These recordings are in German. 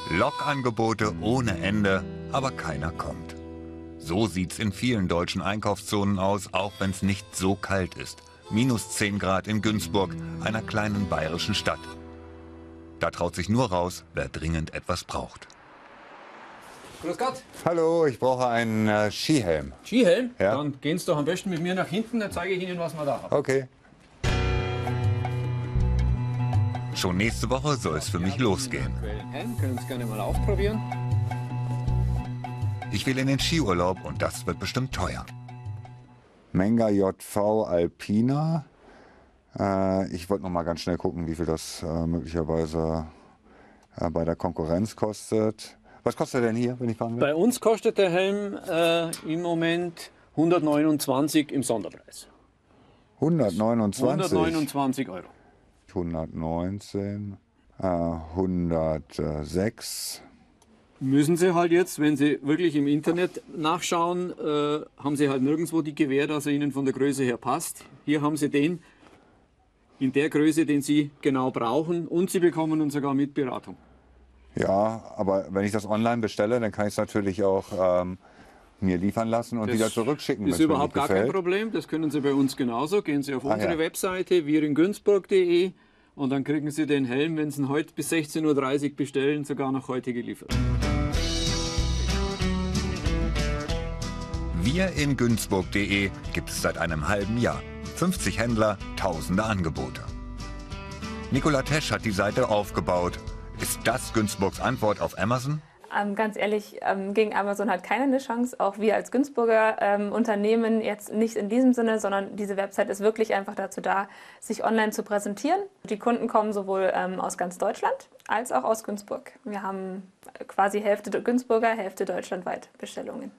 Lokangebote ohne Ende, aber keiner kommt. So sieht's in vielen deutschen Einkaufszonen aus, auch wenn es nicht so kalt ist. Minus 10 Grad in Günzburg, einer kleinen bayerischen Stadt. Da traut sich nur raus, wer dringend etwas braucht. Grüß Gott. Hallo, ich brauche einen Skihelm. Skihelm? Ja. Dann gehen Sie doch am besten mit mir nach hinten, dann zeige ich Ihnen, was wir da haben. Okay. Schon nächste Woche soll es für mich losgehen. Helm, können Sie gerne mal aufprobieren. Ich will in den Skiurlaub und das wird bestimmt teuer. Menga JV Alpina. Ich wollte noch mal ganz schnell gucken, wie viel das möglicherweise bei der Konkurrenz kostet. Was kostet er denn hier, wenn ich fragen will? Bei uns kostet der Helm im Moment 129 im Sonderpreis. 129. 129 Euro. 119, 106. Müssen Sie halt jetzt, wenn Sie wirklich im Internet nachschauen, haben Sie halt nirgendwo die Gewähr, dass er Ihnen von der Größe her passt. Hier haben Sie den in der Größe, den Sie genau brauchen, und Sie bekommen ihn sogar mit Beratung. Ja, aber wenn ich das online bestelle, dann kann ich es natürlich auch mir liefern lassen und wieder zurückschicken. Das ist überhaupt gar kein Problem. Das können Sie bei uns genauso. Gehen Sie auf unsere Webseite wiringünzburg.de und dann kriegen Sie den Helm, wenn Sie ihn heute bis 16:30 Uhr bestellen, sogar noch heute geliefert. Wiringünzburg.de gibt es seit einem halben Jahr. 50 Händler, tausende Angebote. Nicola Tesch hat die Seite aufgebaut. Ist das Günzburgs Antwort auf Amazon? Ganz ehrlich, gegen Amazon hat keiner eine Chance. Auch wir als Günzburger Unternehmen jetzt nicht in diesem Sinne, sondern diese Website ist wirklich einfach dazu da, sich online zu präsentieren. Die Kunden kommen sowohl aus ganz Deutschland als auch aus Günzburg. Wir haben quasi Hälfte Günzburger, Hälfte deutschlandweit Bestellungen.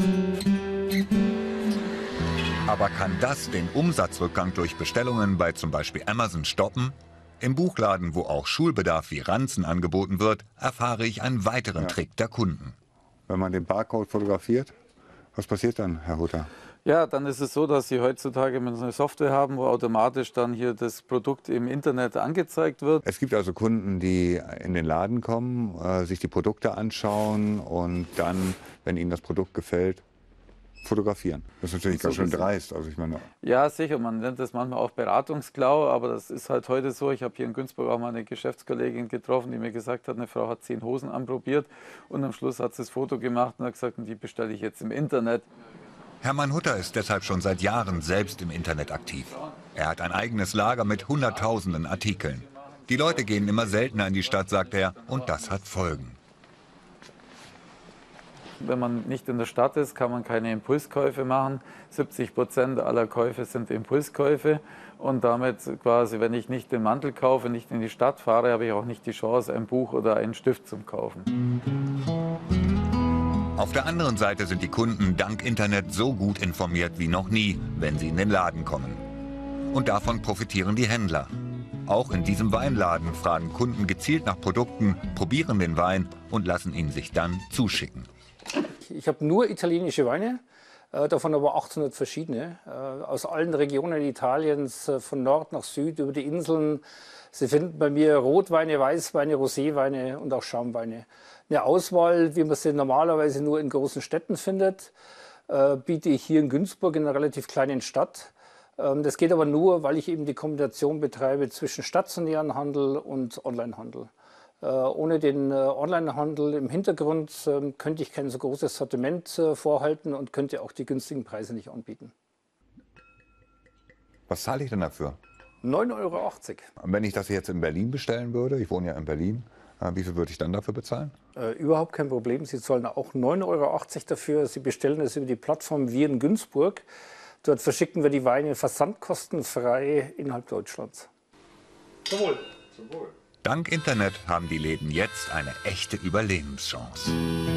Aber kann das den Umsatzrückgang durch Bestellungen bei zum Beispiel Amazon stoppen? Im Buchladen, wo auch Schulbedarf wie Ranzen angeboten wird, erfahre ich einen weiteren Trick der Kunden. Wenn man den Barcode fotografiert, was passiert dann, Herr Hutter? Ja, dann ist es so, dass Sie heutzutage eine Software haben, wo automatisch dann hier das Produkt im Internet angezeigt wird. Es gibt also Kunden, die in den Laden kommen, sich die Produkte anschauen und dann, wenn ihnen das Produkt gefällt, fotografieren. Das ist natürlich ganz schön dreist. Also ich meine, ja, sicher, man nennt das manchmal auch Beratungsklau, aber das ist halt heute so. Ich habe hier in Günzburg auch mal eine Geschäftskollegin getroffen, die mir gesagt hat, eine Frau hat 10 Hosen anprobiert und am Schluss hat sie das Foto gemacht und hat gesagt, die bestelle ich jetzt im Internet. Hermann Hutter ist deshalb schon seit Jahren selbst im Internet aktiv. Er hat ein eigenes Lager mit Hunderttausenden Artikeln. Die Leute gehen immer seltener in die Stadt, sagt er, und das hat Folgen. Wenn man nicht in der Stadt ist, kann man keine Impulskäufe machen. 70% aller Käufe sind Impulskäufe. Und damit quasi, wenn ich nicht den Mantel kaufe, nicht in die Stadt fahre, habe ich auch nicht die Chance, ein Buch oder einen Stift zu kaufen. Auf der anderen Seite sind die Kunden dank Internet so gut informiert wie noch nie, wenn sie in den Laden kommen. Und davon profitieren die Händler. Auch in diesem Weinladen fragen Kunden gezielt nach Produkten, probieren den Wein und lassen ihn sich dann zuschicken. Ich habe nur italienische Weine, davon aber 800 verschiedene, aus allen Regionen Italiens, von Nord nach Süd, über die Inseln. Sie finden bei mir Rotweine, Weißweine, Roséweine und auch Schaumweine. Eine Auswahl, wie man sie normalerweise nur in großen Städten findet, biete ich hier in Günzburg, in einer relativ kleinen Stadt. Das geht aber nur, weil ich eben die Kombination betreibe zwischen stationären Handel und Onlinehandel. Ohne den Onlinehandel im Hintergrund könnte ich kein so großes Sortiment vorhalten und könnte auch die günstigen Preise nicht anbieten. was zahle ich denn dafür? 9,80 Euro. Und wenn ich das jetzt in Berlin bestellen würde, ich wohne ja in Berlin, wie viel würde ich dann dafür bezahlen? Überhaupt kein Problem. Sie zahlen auch 9,80 Euro dafür. Sie bestellen es über die Plattform Wir in Günzburg. Dort verschicken wir die Weine versandkostenfrei innerhalb Deutschlands. Zum Wohl. Dank Internet haben die Läden jetzt eine echte Überlebenschance.